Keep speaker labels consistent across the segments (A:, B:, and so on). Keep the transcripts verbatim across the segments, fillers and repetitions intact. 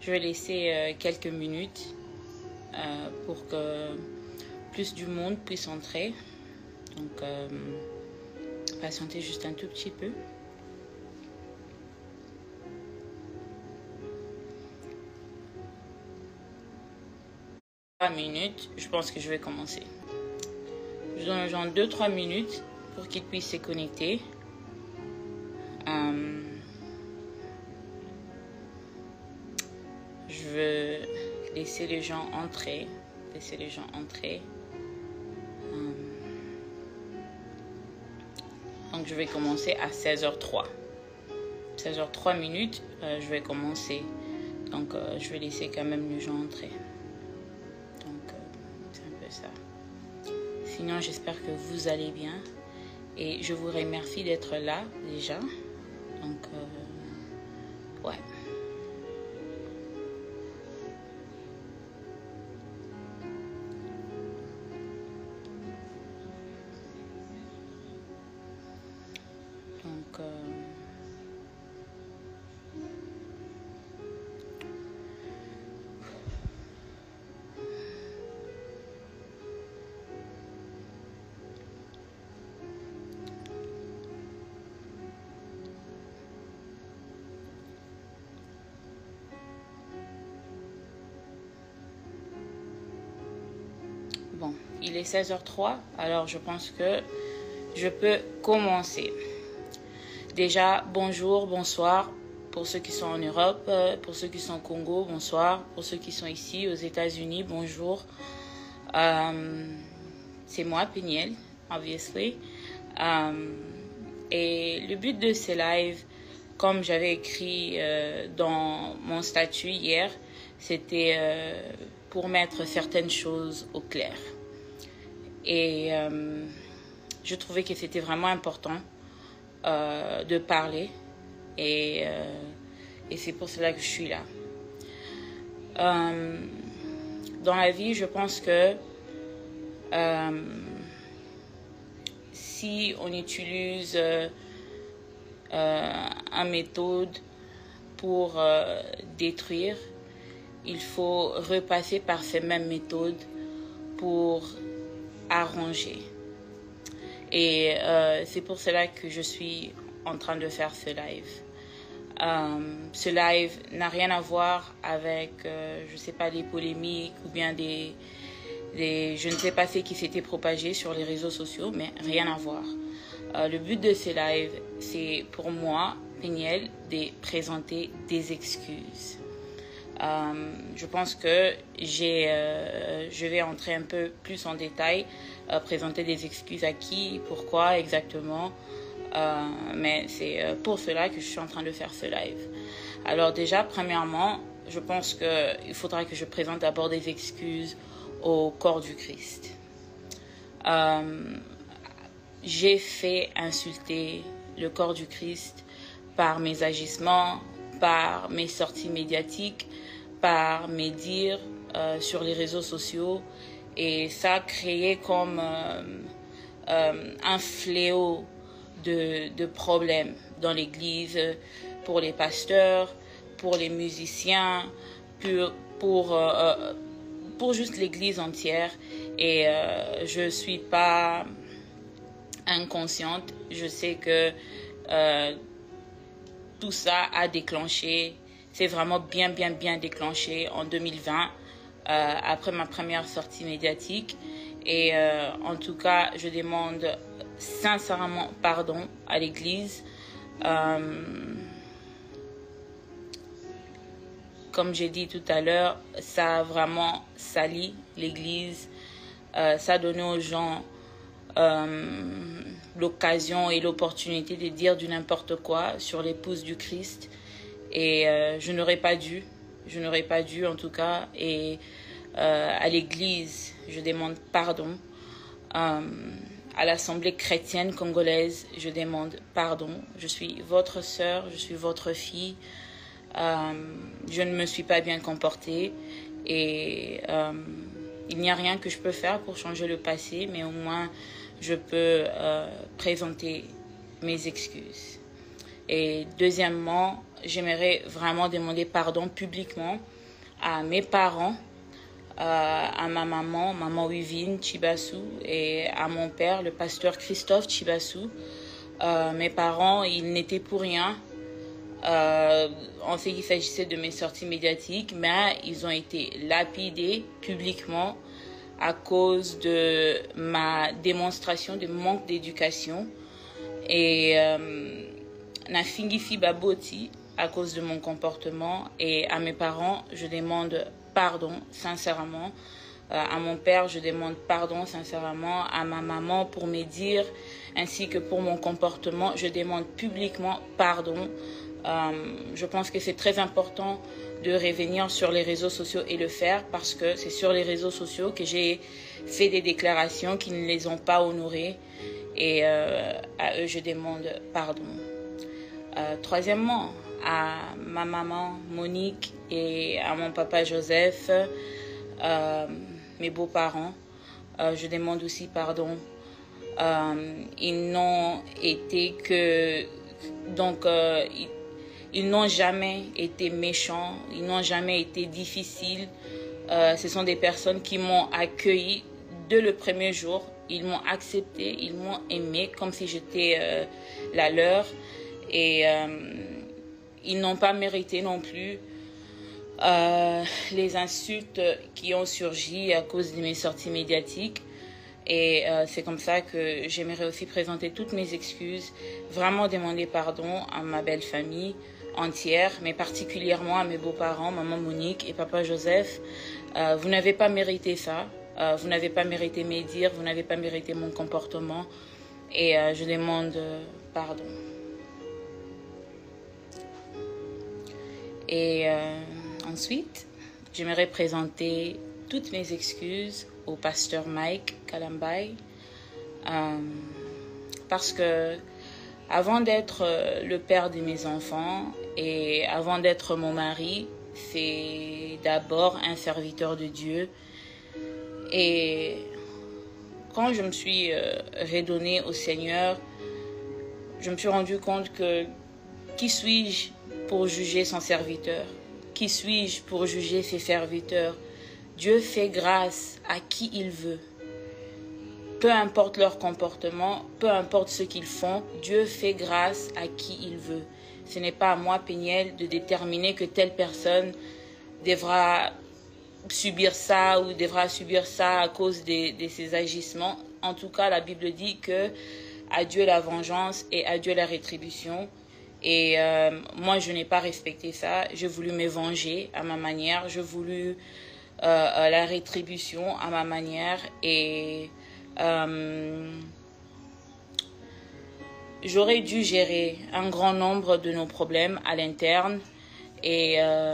A: Je vais laisser euh, quelques minutes euh, pour que plus du monde puisse entrer. Donc, euh, patientez juste un tout petit peu. Trois minutes, je pense que je vais commencer. Je donne aux gens deux trois minutes pour qu'ils puissent se connecter. Euh, je veux laisser les gens entrer. Laisser les gens entrer. Euh, donc je vais commencer à seize heures zéro trois. seize heures trois minutes, euh, je vais commencer. Donc euh, je vais laisser quand même les gens entrer. Donc euh, c'est un peu ça. Sinon j'espère que vous allez bien. Et je vous remercie d'être là déjà. Donc euh, ouais. Donc, euh, bon, il est seize heures zéro trois, alors je pense que je peux commencer. Déjà, bonjour, bonsoir pour ceux qui sont en Europe, pour ceux qui sont au Congo, bonsoir. Pour ceux qui sont ici aux États-Unis, bonjour. Euh, c'est moi, Peniel, obviously. Euh, et le but de ces lives, comme j'avais écrit euh, dans mon statut hier, c'était euh, pour mettre certaines choses au clair. Et euh, je trouvais que c'était vraiment important Euh, de parler et, euh, et c'est pour cela que je suis là. Euh, dans la vie, je pense que euh, si on utilise euh, euh, une méthode pour euh, détruire, il faut repasser par ces mêmes méthodes pour arranger. Et euh, c'est pour cela que je suis en train de faire ce live. Euh, ce live n'a rien à voir avec, euh, je ne sais pas, des polémiques ou bien des, des... Je ne sais pas ce qui s'était propagé sur les réseaux sociaux, mais rien à voir. Euh, le but de ce live, c'est pour moi, Peniel, de présenter des excuses. Euh, je pense que j'ai, euh, je vais entrer un peu plus en détail, euh, présenter des excuses à qui, pourquoi exactement. Euh, mais c'est pour cela que je suis en train de faire ce live. Alors déjà, premièrement, je pense qu'il faudra que je présente d'abord des excuses au corps du Christ. Euh, j'ai fait insulter le corps du Christ par mes agissements, par mes sorties médiatiques, par mes dires euh, sur les réseaux sociaux, et ça a créé comme euh, euh, un fléau de, de problèmes dans l'église, pour les pasteurs, pour les musiciens, pour, pour, euh, pour juste l'église entière. Et euh, je suis pas inconsciente, je sais que euh, tout ça a déclenché, c'est vraiment bien, bien, bien déclenché en deux mille vingt, euh, après ma première sortie médiatique. Et euh, en tout cas, je demande sincèrement pardon à l'Église. Euh, comme j'ai dit tout à l'heure, ça a vraiment sali l'Église. Euh, ça a donné aux gens euh, l'occasion et l'opportunité de dire du n'importe quoi sur l'épouse du Christ. Et euh, je n'aurais pas dû, je n'aurais pas dû en tout cas. Et euh, à l'Église, je demande pardon. Euh, à l'Assemblée chrétienne congolaise, je demande pardon. Je suis votre sœur, je suis votre fille. Euh, je ne me suis pas bien comportée et euh, il n'y a rien que je peux faire pour changer le passé, mais au moins je peux euh, présenter mes excuses. Et deuxièmement, j'aimerais vraiment demander pardon publiquement à mes parents, euh, à ma maman, maman Wivine Chibassou, et à mon père, le pasteur Christophe Chibassou. Euh, mes parents, ils n'étaient pour rien euh, en ce qui s'agissait de mes sorties médiatiques, mais ils ont été lapidés publiquement à cause de ma démonstration de manque d'éducation. Et euh, na fingifi baboti à cause de mon comportement. Et à mes parents, je demande pardon sincèrement. Euh, à mon père, je demande pardon sincèrement. À ma maman pour me dire, ainsi que pour mon comportement, je demande publiquement pardon. Euh, je pense que c'est très important de revenir sur les réseaux sociaux et le faire, parce que c'est sur les réseaux sociaux que j'ai fait des déclarations qui ne les ont pas honorées. Et euh, à eux, je demande pardon. Euh, troisièmement, à ma maman Monique et à mon papa Joseph, euh, mes beaux-parents, euh, je demande aussi pardon. Euh, ils n'ont été que... Donc, euh, ils, ils n'ont jamais été méchants, ils n'ont jamais été difficiles. Euh, ce sont des personnes qui m'ont accueilli dès le premier jour. Ils m'ont accepté, ils m'ont aimé comme si j'étais euh, la leur. Et euh, ils n'ont pas mérité non plus euh, les insultes qui ont surgi à cause de mes sorties médiatiques. Et euh, c'est comme ça que j'aimerais aussi présenter toutes mes excuses, vraiment demander pardon à ma belle famille entière, mais particulièrement à mes beaux-parents, maman Monique et papa Joseph. Euh, vous n'avez pas mérité ça. Euh, vous n'avez pas mérité mes dires, vous n'avez pas mérité mon comportement, et euh, je demande euh, pardon. Et euh, ensuite, j'aimerais présenter toutes mes excuses au pasteur Mike Kalambay, euh, parce que avant d'être euh, le père de mes enfants et avant d'être mon mari, c'est d'abord un serviteur de Dieu. Et quand je me suis euh, redonnée au Seigneur, je me suis rendu compte que qui suis-je pour juger son serviteur? Qui suis-je pour juger ses serviteurs? Dieu fait grâce à qui il veut. Peu importe leur comportement, peu importe ce qu'ils font, Dieu fait grâce à qui il veut. Ce n'est pas à moi, Péniel, de déterminer que telle personne devra subir ça ou devra subir ça à cause de, de ses agissements. En tout cas, la Bible dit que à Dieu la vengeance et à Dieu la rétribution. Et euh, moi, je n'ai pas respecté ça. J'ai voulu me venger à ma manière. J'ai voulu euh, la rétribution à ma manière. Et euh, j'aurais dû gérer un grand nombre de nos problèmes à l'interne. Et euh,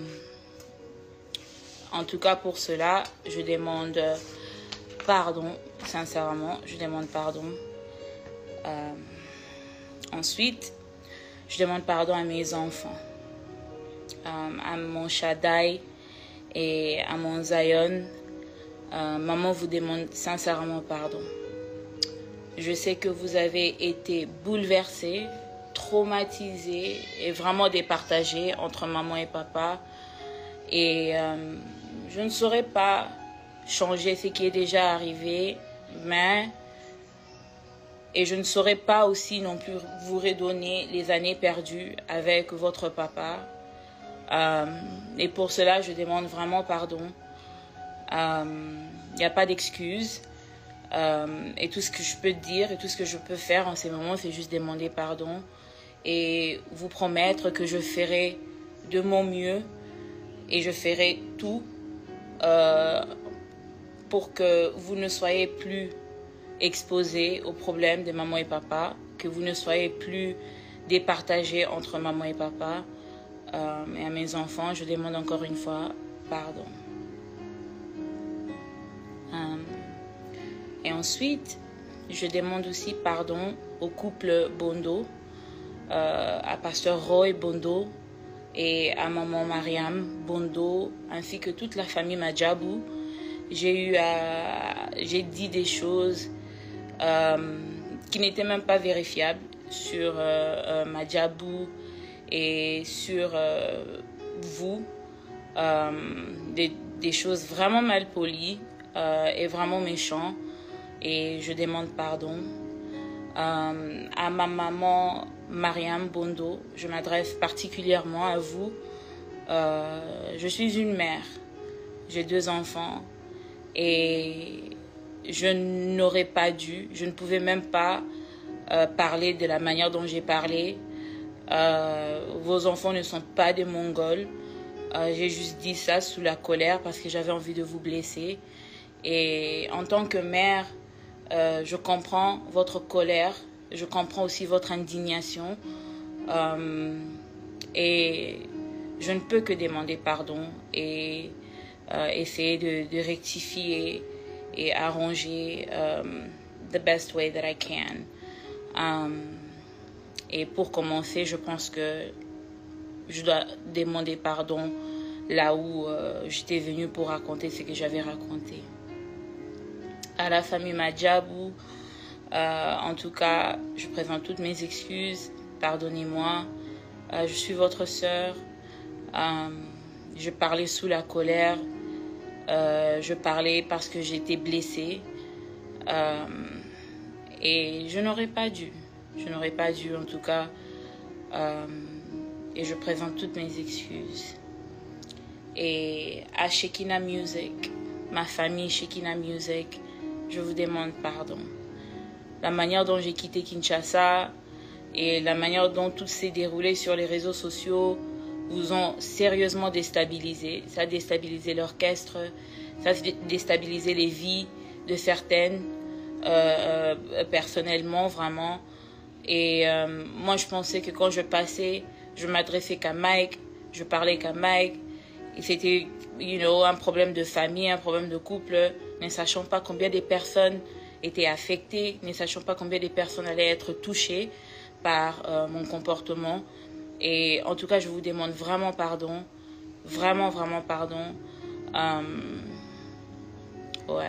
A: en tout cas, pour cela, je demande pardon, sincèrement, je demande pardon. Euh, ensuite, je demande pardon à mes enfants, euh, à mon Shaddai et à mon Zion. Euh, maman vous demande sincèrement pardon. Je sais que vous avez été bouleversés, traumatisés et vraiment départagés entre maman et papa. Et euh, je ne saurais pas changer ce qui est déjà arrivé, mais et je ne saurais pas aussi non plus vous redonner les années perdues avec votre papa. Euh, et pour cela, je demande vraiment pardon. Il euh, n'y a pas d'excuse. Euh, et tout ce que je peux dire et tout ce que je peux faire en ces moments, c'est juste demander pardon et vous promettre que je ferai de mon mieux et je ferai tout euh, pour que vous ne soyez plus exposés aux problèmes de maman et papa, que vous ne soyez plus départagés entre maman et papa. Euh, et à mes enfants, je demande encore une fois pardon. Euh, et ensuite, je demande aussi pardon au couple Bondo, euh, à pasteur Roy Bondo et à maman Mariam Bondo, ainsi que toute la famille Madjabou. J'ai eu à, j'ai dit des choses euh, qui n'étaient même pas vérifiables sur euh, euh, Madjabou et sur euh, vous. euh, des, des choses vraiment mal polies euh, et vraiment méchantes. Et je demande pardon. Euh, à ma maman Mariam Bondo, je m'adresse particulièrement à vous. Euh, je suis une mère, j'ai deux enfants et je n'aurais pas dû, je ne pouvais même pas euh, parler de la manière dont j'ai parlé. Euh, vos enfants ne sont pas des Mongols. Euh, j'ai juste dit ça sous la colère parce que j'avais envie de vous blesser. Et en tant que mère, euh, je comprends votre colère, je comprends aussi votre indignation. Euh, et je ne peux que demander pardon et euh, essayer de, de rectifier et arranger um, the best way that I can. Um, et pour commencer, je pense que je dois demander pardon là où euh, j'étais venue pour raconter ce que j'avais raconté. À la famille Madjabou, euh, en tout cas, je présente toutes mes excuses. Pardonnez-moi. Euh, je suis votre sœur. Euh, je parlais sous la colère. Euh, je parlais parce que j'étais blessée. Euh, et je n'aurais pas dû. Je n'aurais pas dû, en tout cas. Euh, et je présente toutes mes excuses. Et à Shekinah Music, ma famille Shekinah Music, je vous demande pardon. La manière dont j'ai quitté Kinshasa et la manière dont tout s'est déroulé sur les réseaux sociaux vous ont sérieusement déstabilisé. Ça a déstabilisé l'orchestre, ça a déstabilisé les vies de certaines, euh, euh, personnellement, vraiment. Et euh, moi, je pensais que quand je passais, je m'adressais qu'à Mike, je parlais qu'à Mike. Et c'était, you know, un problème de famille, un problème de couple, ne sachant pas combien de personnes étaient affectées, ne sachant pas combien de personnes allaient être touchées par euh, mon comportement. Et en tout cas, je vous demande vraiment pardon, vraiment, vraiment pardon. Um, ouais.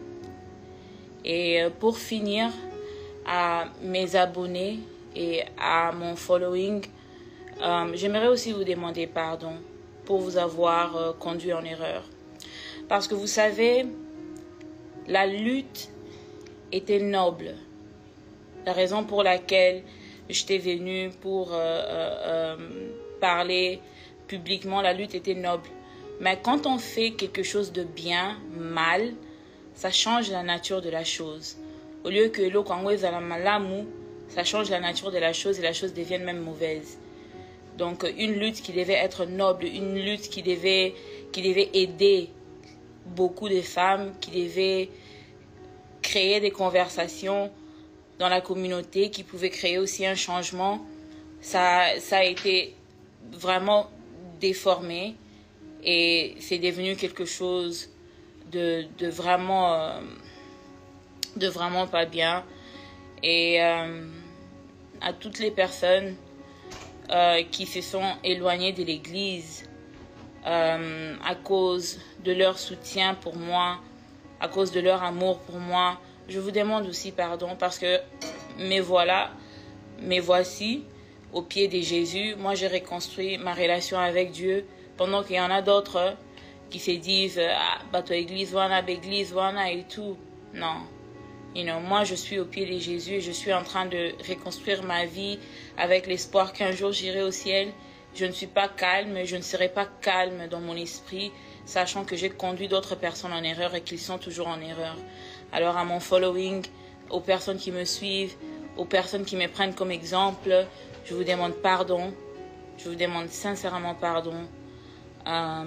A: Et pour finir, à mes abonnés et à mon following, um, j'aimerais aussi vous demander pardon pour vous avoir euh, conduit en erreur. Parce que vous savez, la lutte était noble. La raison pour laquelle j'étais venue pour euh, euh, parler publiquement, la lutte était noble. Mais quand on fait quelque chose de bien, mal, ça change la nature de la chose. Au lieu que l'eau kangweza la malamu, ça change la nature de la chose et la chose devient même mauvaise. Donc une lutte qui devait être noble, une lutte qui devait, qui devait aider beaucoup de femmes, qui devait créer des conversations dans la communauté, qui pouvait créer aussi un changement, ça, ça a été vraiment déformé et c'est devenu quelque chose de, de, vraiment, euh, de vraiment pas bien. Et euh, à toutes les personnes euh, qui se sont éloignées de l'église euh, à cause de leur soutien pour moi, à cause de leur amour pour moi, je vous demande aussi pardon parce que me voilà, me voici au pied de Jésus. Moi, j'ai reconstruit ma relation avec Dieu pendant qu'il y en a d'autres qui se disent ah, bah toi église, voilà, église, voilà et tout. Non. You know, moi, je suis au pied de Jésus et je suis en train de reconstruire ma vie avec l'espoir qu'un jour j'irai au ciel. Je ne suis pas calme, je ne serai pas calme dans mon esprit, sachant que j'ai conduit d'autres personnes en erreur et qu'ils sont toujours en erreur. Alors à mon following, aux personnes qui me suivent, aux personnes qui me prennent comme exemple, je vous demande pardon. Je vous demande sincèrement pardon. Euh...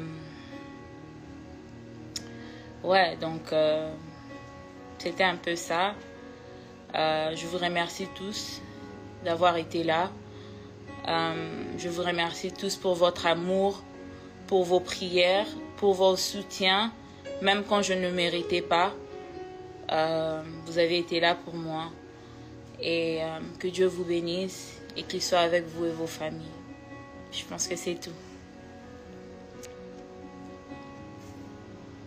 A: Ouais, donc euh... c'était un peu ça. Euh, je vous remercie tous d'avoir été là. Euh, je vous remercie tous pour votre amour, pour vos prières, pour vos soutiens, même quand je ne méritais pas. Euh, vous avez été là pour moi. Et euh, que Dieu vous bénisse et qu'il soit avec vous et vos familles. Je pense que c'est tout.